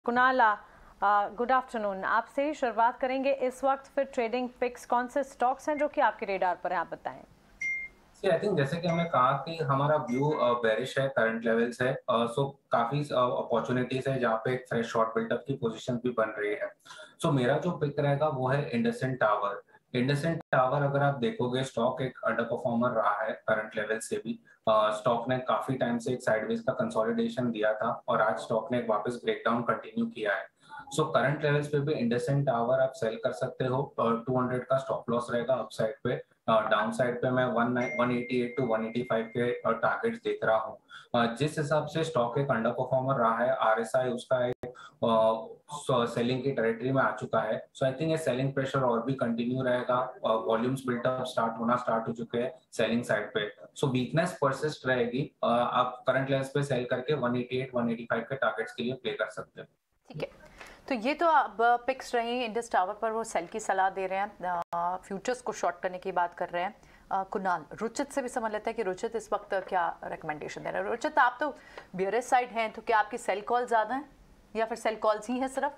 Kunal, good afternoon. आपसे ही शुरुआत करेंगे। इस वक्त फिर ट्रेडिंग पिक्स कौन से स्टॉक्स हैं जो कि आपके रेडार पर हैं, आप बताएं। आई थिंक जैसे कि हमने कहा कि हमारा व्यू बेरिश है, करंट लेवल्स है। सो काफी अपॉर्चुनिटीज है जहाँ पे एक फ्रेश शॉर्ट बिल्डअप की पोजीशन भी बन रही है। सो मेरा जो पिक रहेगा वो है इंडसइंड टावर। इंडसइंड टावर अगर आप देखोगे, स्टॉक एक अंडर परफॉर्मर रहा है करंट लेवल से भी। स्टॉक ने काफी टाइम से एक साइडवेज का कंसोलिडेशन दिया था और आज स्टॉक ने एक वापस ब्रेकडाउन कंटिन्यू किया है। सो करंट लेवल्स पे भी इंडसइंड टावर आप सेल कर सकते हो। 200 का स्टॉप लॉस रहेगा अपसाइड पे। डाउन साइड पे मैं 188 टू 185 के टारगेट्स देख रहा हूँ। जिस हिसाब से स्टॉक एक अंडर परफॉर्मर रहा है, आरएसआई उसका एक सेलिंग की टेरिटरी में आ चुका है। सो आई थिंक ये सेलिंग प्रेशर और भी कंटिन्यू रहेगा। वॉल्यूम्स बिल्टअप स्टार्ट हो चुके हैं सेलिंग साइड पे। सो वीकनेस परसिस्ट रहेगी। आप करंट लेवल्स पे सेल करके 188 185 के टारगेट्स के लिए प्ले कर सकते हैं। ठीक है, तो ये तो अब पिक्स रहे इंडस टावर पर, वो सेल की सलाह दे रहे हैं, फ्यूचर्स को शॉर्ट करने की बात कर रहे हैं। कुणाल, रुचित से भी समझ लेते हैं कि रुचित इस वक्त क्या रिकमेंडेशन दे रहे हैं। रुचित, आप तो बियरिश साइड हैं, तो क्या आपकी सेल कॉल ज़्यादा है या फिर सेल कॉल्स ही है सिर्फ?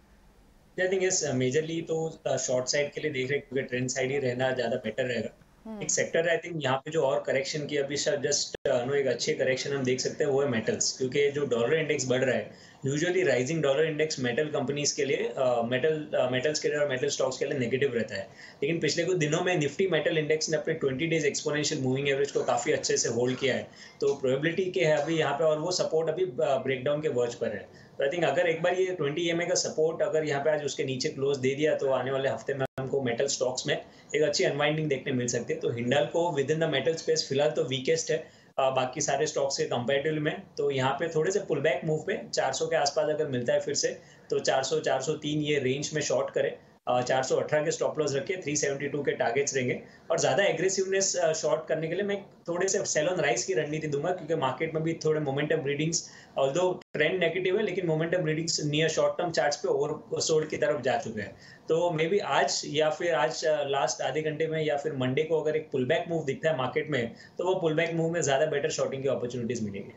आई थिंक इस मेजरली तो शॉर्ट साइड के लिए देख रहे हैं क्योंकि ट्रेंड साइड ही रहना ज़्यादा बेटर रहेगा। एक सेक्टर आई थिंक यहाँ पे जो और करेक्शन की अभी जस्ट नो एक अच्छे करेक्शन हम देख सकते हैं वो है मेटल्स, क्योंकि जो डॉलर इंडेक्स बढ़ रहा है, usually rising dollar index metal companies के लिए मेटल्स के लिए और मेटल स्टॉक्स के लिए नेगेटिव रहता है। लेकिन पिछले कुछ दिनों में निफ्टी मेटल इंडेक्स ने अपने 20 डेज एक्सपोनेंशियल मूविंग एवरेज को काफ़ी अच्छे से होल्ड किया है। तो प्रोबेबिलिटी के है अभी यहाँ पे, और वो सपोर्ट अभी ब्रेकडाउन के वर्ज पर है। तो आई थिंक अगर एक बार ये 20 EMA का सपोर्ट अगर यहाँ पे आज उसके नीचे क्लोज दे दिया तो आने वाले हफ्ते में हमको मेटल स्टॉक्स में एक अच्छी अनवाइंडिंग देखने मिल सकती है। तो Hindalco within the metal space फिलहाल तो वीकेस्ट है बाकी सारे स्टॉक्स के कंपैरेटिव में। तो यहाँ पे थोड़े से पुल बैक मूव पे 400 के आसपास अगर मिलता है फिर से, तो 400 403 ये रेंज में शॉर्ट करें। 418 के स्टॉप लॉस रखे, 372 के टारगेट्स रहेंगे। और ज़्यादा एग्रेसिवनेस शॉर्ट करने के लिए मैं थोड़े से सेल ऑन राइज की रणनीति दूंगा, क्योंकि मार्केट में भी थोड़े momentum readings, although trend negative है लेकिन momentum readings near short term charts पे ओवरसोल्ड की तरफ जा चुके हैं। तो मे बी आज या फिर आज लास्ट आधे घंटे में या फिर मंडे को अगर एक पुल बैक मूव दिखता है मार्केट में, तो वो पुल बैक मूव में ज़्यादा बेटर शॉर्टिंग की अपॉर्चुनिटीज मिलेगी।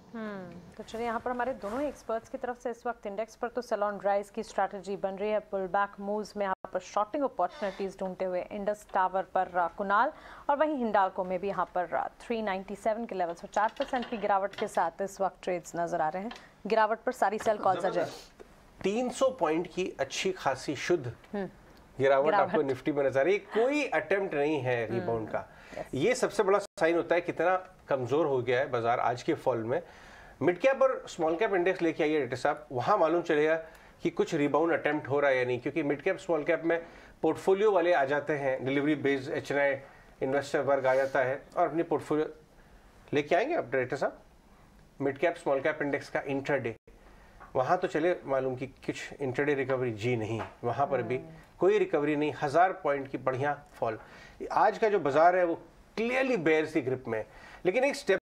तो चलिए, यहाँ पर हमारे दोनों ही एक्सपर्ट्स की तरफ से इस वक्त इंडेक्स पर तो सेल ऑन राइज की स्ट्रैटेजी बन रही है, पुल बैक मूव्स में यहाँ पर शॉर्टिंग अपॉर्चुनिटीज ढूंढते हुए इंडस टावर पर कुणाल, और वहीं हिंडाल्को में भी यहाँ पर 397 के लेवल से 4% की गिरावट के साथ इस वक्त ट्रेड्स नजर आ रहे हैं। गिरावट पर सारी सेल कॉल्स अजय। 300 पॉइंट की अच्छी खासी शुद्ध गिरावट आपको निफ्टी में नजर आ रही है। कोई अटेम्प्ट नहीं है रिबाउंड का। ये सबसे बड़ा साइन होता है कितना कमजोर हो गया है बाजार आज के फॉल में। मिड कैप और स्मॉल कैप इंडेक्स लेके आइए डेटा साहब, वहां मालूम चलेगा कि कुछ रिबाउंड अटेम्प्ट हो रहा है या नहीं, क्योंकि मिड कैप स्मॉल कैप में पोर्टफोलियो वाले आ जाते हैं, डिलीवरी बेस्ड HNI इन्वेस्टर वर्ग आ जाता है और अपनी पोर्टफोलियो लेके आएंगे। अब डेटा साहब, mid cap small cap index का इंट्राडे, वहां तो चले मालूम कि कुछ इंट्राडे रिकवरी जी नहीं, वहां पर भी कोई रिकवरी नहीं। 1000 पॉइंट की बढ़िया फॉल। आज का जो बाजार है वो क्लियरली बेयर की ग्रिप में, लेकिन एक स्टेप